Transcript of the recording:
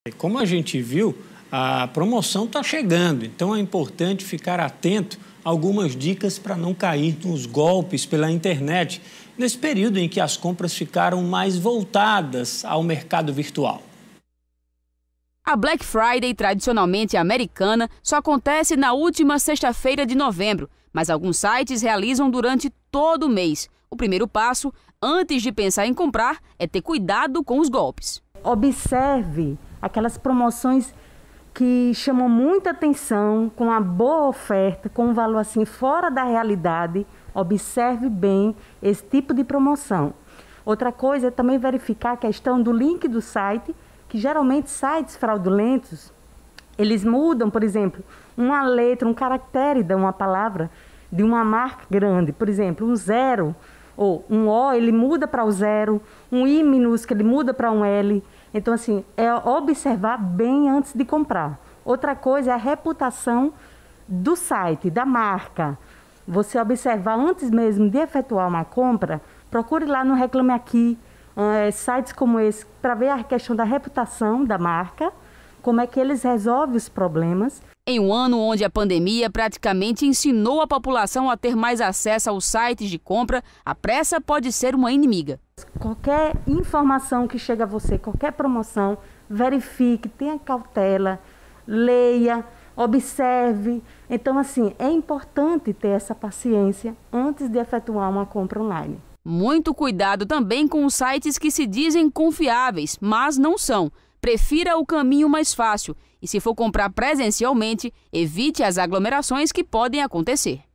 Como a gente viu, a promoção está chegando, então é importante ficar atento a algumas dicas para não cair nos golpes pela internet, nesse período em que as compras ficaram mais voltadas ao mercado virtual. A Black Friday, tradicionalmente americana, só acontece na última sexta-feira de novembro, mas alguns sites realizam durante todo o mês. O primeiro passo, antes de pensar em comprar, é ter cuidado com os golpes. Observe aquelas promoções que chamam muita atenção, com uma boa oferta, com um valor assim fora da realidade. Observe bem esse tipo de promoção. Outra coisa é também verificar a questão do link do site, que geralmente sites fraudulentos, eles mudam, por exemplo, uma letra, um caractere de uma palavra, de uma marca grande, por exemplo, um 0 ou um O, ele muda para o 0, um I minúsculo, ele muda para um L. Então, assim, é observar bem antes de comprar. Outra coisa é a reputação do site, da marca. Você observar antes mesmo de efetuar uma compra, procure lá no Reclame Aqui, sites como esse, para ver a questão da reputação da marca, como é que eles resolvem os problemas. Em um ano onde a pandemia praticamente ensinou a população a ter mais acesso aos sites de compra, a pressa pode ser uma inimiga. Qualquer informação que chega a você, qualquer promoção, verifique, tenha cautela, leia, observe. Então, assim, é importante ter essa paciência antes de efetuar uma compra online. Muito cuidado também com os sites que se dizem confiáveis, mas não são. Prefira o caminho mais fácil e, se for comprar presencialmente, evite as aglomerações que podem acontecer.